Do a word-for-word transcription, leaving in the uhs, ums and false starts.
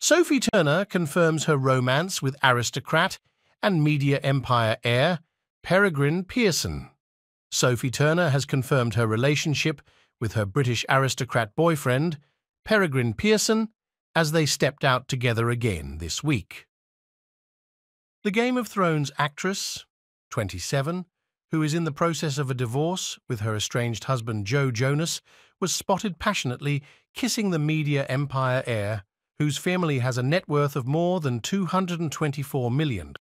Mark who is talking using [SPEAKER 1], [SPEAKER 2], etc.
[SPEAKER 1] Sophie Turner confirms her romance with aristocrat and media empire heir Peregrine Pearson. Sophie Turner has confirmed her relationship with her British aristocrat boyfriend, Peregrine Pearson, as they stepped out together again this week. The Game of Thrones actress, twenty-seven, who is in the process of a divorce with her estranged husband Joe Jonas, was spotted passionately kissing the media empire heir, whose family has a net worth of more than two hundred twenty-four million dollars.